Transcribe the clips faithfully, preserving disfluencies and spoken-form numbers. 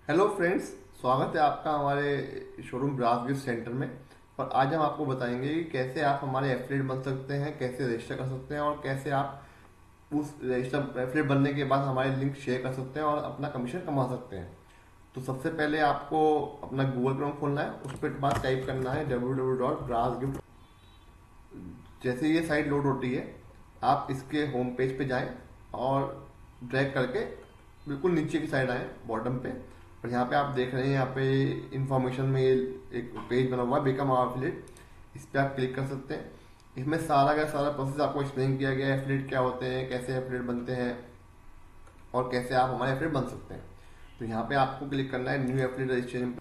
Hello friends, स्वागत है आपका हमारे शोरूम ब्रास गिफ्ट सेंटर में। और आज हम आपको बताएंगे कि कैसे आप हमारे एफिलिएट बन सकते हैं, कैसे रजिस्टर कर सकते हैं और कैसे आप उस रजिस्टर एफिलिएट बनने के बाद हमारे लिंक शेयर कर सकते हैं और अपना कमीशन कमा सकते हैं। तो सबसे पहले आपको अपना गूगल क्रोम खोलना है, उस पर बाद टाइप करना है W W W dot brass gift. जैसे ये साइट लोड होती है, आप इसके होम पेज पे जाएं और ड्रैग करके बिल्कुल नीचे की साइड आए बॉटम पे। और यहाँ पे आप देख रहे हैं, यहाँ पे इंफॉर्मेशन में ये एक पेज बना हुआ है बिकम आवर एफिलिएट। इस पर आप क्लिक कर सकते हैं। इसमें सारा का सारा प्रोसेस आपको एक्सप्लेन किया गया है, एफिलिएट क्या होते हैं, कैसे एफिलिएट बनते हैं और कैसे आप हमारे एफिलिएट बन सकते हैं। तो यहाँ पे आपको क्लिक करना है न्यू एफिलिएट रजिस्ट्रेशन।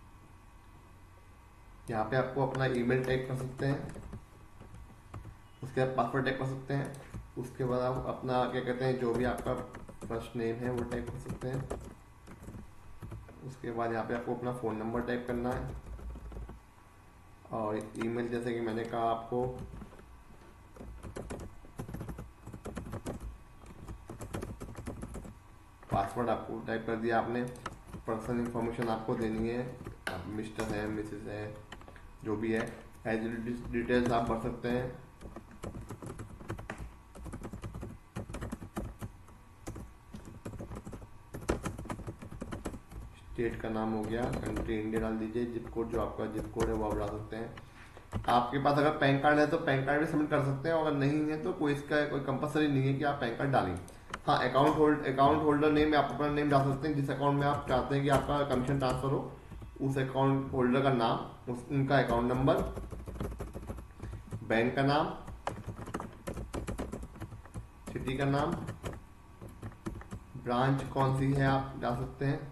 यहाँ पे आपको अपना ईमेल टाइप कर सकते हैं, उसके बाद पासवर्ड टाइप कर सकते हैं। उसके बाद आप अपना क्या कहते हैं, जो भी आपका फर्स्ट नेम है वो टाइप कर सकते हैं। उसके बाद यहाँ पे आपको अपना फ़ोन नंबर टाइप करना है और ईमेल, जैसे कि मैंने कहा आपको। पासवर्ड आपको टाइप कर दिया आपने। पर्सनल इंफॉर्मेशन आपको देनी है, आप मिस्टर है, मिसेस है, जो भी है। एज डिटेल्स आप भर सकते हैं। स्टेट का नाम हो गया, कंट्री इंडिया डाल दीजिए। जिप कोड, जो आपका जिप कोड है वो आप डाल सकते हैं। आपके पास अगर पैन कार्ड है तो पैन कार्ड भी सबमिट कर सकते हैं, और अगर नहीं है तो कोई इसका कोई कंपलसरी नहीं है कि आप पैन कार्ड डालें। हाँ, account hold account holder name आप अपना नेम डाल सकते हैं। जिस अकाउंट में आप चाहते हैं कि आपका कमीशन ट्रांसफर हो, उस अकाउंट होल्डर का नाम, उस उनका अकाउंट नंबर, बैंक का नाम, सिटी का नाम, ब्रांच कौन सी है आप डाल सकते हैं,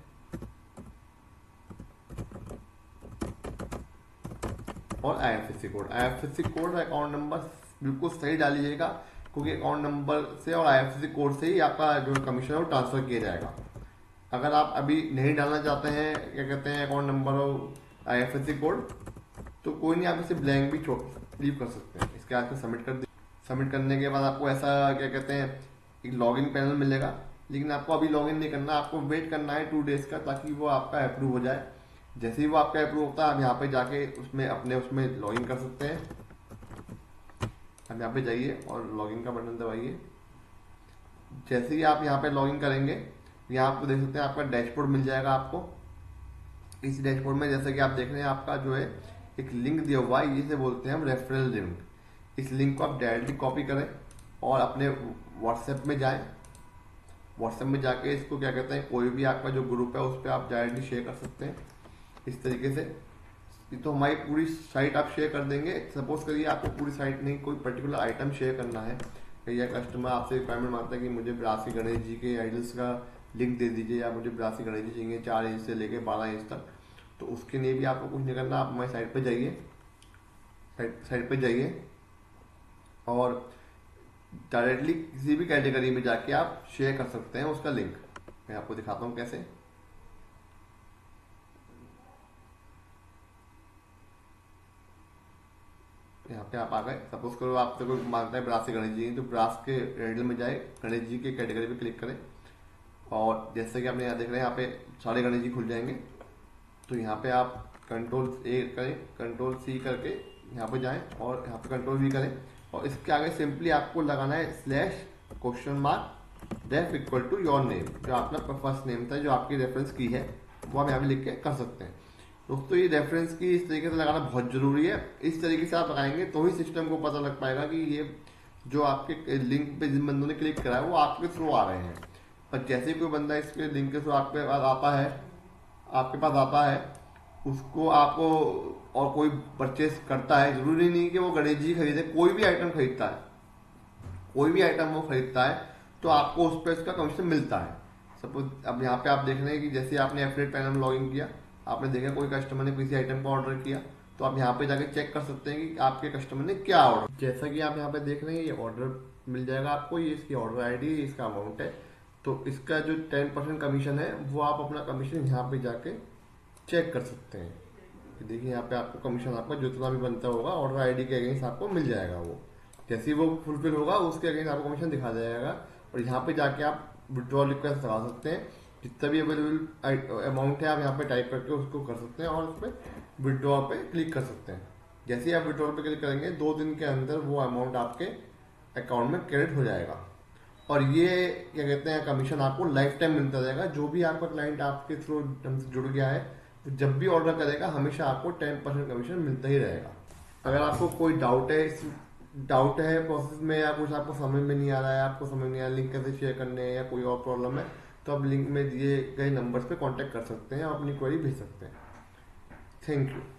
और आईएफएससी कोड। आईएफएससी कोड और अकाउंट नंबर बिल्कुल सही डालिएगा, क्योंकि अकाउंट नंबर से और आईएफएससी कोड से ही आपका जो कमीशन है वो ट्रांसफर किया जाएगा। अगर आप अभी नहीं डालना चाहते हैं, क्या कहते हैं, अकाउंट नंबर और आईएफएससी कोड, तो कोई नहीं, आप इसे ब्लैंक भी छोड़ लीव कर सकते हैं। इसके बाद सबमिट कर सबमिट करने के बाद आपको ऐसा क्या कहते हैं एक लॉगिन पैनल मिलेगा। लेकिन आपको अभी लॉगिन नहीं करना, आपको वेट करना है टू डेज का, ताकि वो आपका अप्रूव हो जाए। जैसे ही वो आपका अप्रूव होता है, आप यहाँ पे जाके उसमें अपने उसमें लॉगिन कर सकते हैं। अब यहाँ पे जाइए और लॉगिन का बटन दबाइए। जैसे ही आप यहाँ पे लॉगिन करेंगे, यहाँ आपको देख सकते हैं आपका डैशबोर्ड मिल जाएगा आपको। इस डैशबोर्ड में जैसे कि आप देख रहे हैं, आपका जो है एक लिंक दिया हुआ है, इसे बोलते हैं हम रेफरल लिंक। इस लिंक को आप डायरेक्टली कॉपी करें और अपने व्हाट्सएप में जाएं। व्हाट्सएप में जाके इसको क्या कहते हैं, कोई भी आपका जो ग्रुप है उस पर आप डायरेक्टली शेयर कर सकते हैं इस तरीके से। ये तो हमारी पूरी साइट आप शेयर कर देंगे। सपोज करिए आपको पूरी साइट नहीं, कोई पर्टिकुलर आइटम शेयर करना है, या कस्टमर आपसे रिक्वायरमेंट मांगता है कि मुझे ब्रासी गणेश जी के आइडल्स का लिंक दे दीजिए, या मुझे ब्रासी गणेश जी चाहिए चार इंच से लेके बारह इंच तक। तो उसके लिए भी आपको कुछ नहीं करना, आप हमारी साइट पर जाइए, साइट साइट पर जाइए और डायरेक्टली किसी भी कैटेगरी में जाके आप शेयर कर सकते हैं उसका लिंक। मैं आपको दिखाता हूँ कैसे। यहाँ पे आप आ गए। सपोज करो आपसे कोई मांगता है ब्रास से गणेश जी, तो ब्रास के रेडल में जाए, गणेश जी के कैटेगरी पे क्लिक करें, और जैसे कि आपने यहाँ देख रहे हैं, यहाँ पे सारे गणेश जी खुल जाएंगे। तो यहाँ पे आप कंट्रोल ए करें, कंट्रोल सी करके यहाँ पे जाएं और यहाँ पे कंट्रोल वी करें, और इसके आगे सिंपली आपको लगाना है slash question mark def equal to your name. जो अपना फर्स्ट नेम था, जो आपकी रेफरेंस की है, वो आप यहाँ पे लिख के कर सकते हैं। दोस्तों, ये रेफरेंस की इस तरीके से लगाना बहुत जरूरी है। इस तरीके से आप लगाएंगे तो ही सिस्टम को पता लग पाएगा कि ये जो आपके लिंक पे जिन बंदों ने क्लिक करा है वो आपके थ्रू आ रहे हैं। पर जैसे ही कोई बंदा इसके लिंक के थ्रू आपके पास आता है आपके पास आता है उसको आपको और कोई परचेस करता है, जरूरी नहीं कि वो गणेश जी खरीदे, कोई भी आइटम खरीदता है, कोई भी आइटम वो खरीदता है, तो आपको उस पर इसका कमीशन मिलता है। सपोज अब यहाँ पे आप देख रहे हैं कि जैसे आपने एफिलिएट पैनल में लॉगिन किया, आपने देखा कोई कस्टमर ने किसी आइटम का ऑर्डर किया, तो आप यहाँ पे जाके चेक कर सकते हैं कि आपके कस्टमर ने क्या ऑर्डर। जैसा कि आप यहाँ पे देख रहे हैं, ये ऑर्डर मिल जाएगा आपको, ये इसकी ऑर्डर आईडी, इसका अमाउंट है। तो इसका जो टेन परसेंट कमीशन है, वो आप अपना कमीशन यहाँ पे जाके चेक कर सकते हैं। देखिए यहाँ पे आपको कमीशन आपका जितना भी बनता होगा ऑर्डर आईडी के अगेंस्ट आपको मिल जाएगा। वो जैसे ही वो फुलफिल होगा उसके अगेंस्ट आपको कमीशन दिखा जाएगा। और यहाँ पे जाके आप विड्रॉल रिक्वेस्ट लगा सकते हैं। जितना भी अवेलेबल अमाउंट है आप यहाँ पे टाइप करके उसको कर सकते हैं और उस पर विड्रॉ पे क्लिक कर सकते हैं। जैसे ही आप विड्रॉ पे क्लिक करेंगे दो दिन के अंदर वो अमाउंट आपके अकाउंट में क्रेडिट हो जाएगा। और ये क्या कहते हैं कमीशन आपको लाइफ टाइम मिलता रहेगा। जो भी आपका क्लाइंट आपके थ्रू हमसे जुड़ गया है तो जब भी ऑर्डर करेगा हमेशा आपको टेन परसेंट कमीशन मिलता ही रहेगा। अगर आपको कोई डाउट है इस डाउट है प्रोसेस में या कुछ आपको समझ में नहीं आ रहा है, आपको समझ नहीं आ रहा लिंक कैसे शेयर करने हैं या कोई और प्रॉब्लम है, तो आप लिंक में दिए गए नंबर्स पे कांटेक्ट कर सकते हैं और अपनी क्वेरी भेज सकते हैं। Thank you.